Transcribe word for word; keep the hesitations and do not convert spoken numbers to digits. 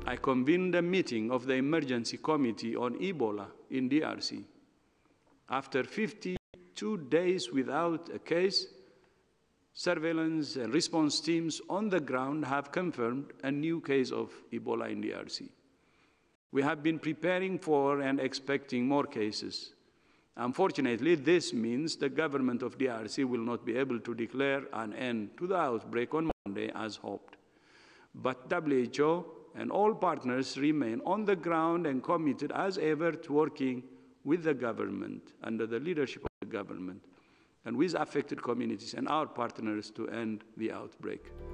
I convened a meeting of the Emergency Committee on Ebola in D R C. After fifty-two days without a case, surveillance and response teams on the ground have confirmed a new case of Ebola in D R C. We have been preparing for and expecting more cases. Unfortunately, this means the government of D R C will not be able to declare an end to the outbreak on Monday as hoped. But W H O and all partners remain on the ground and committed as ever to working with the government, under the leadership of the government, and with affected communities and our partners to end the outbreak.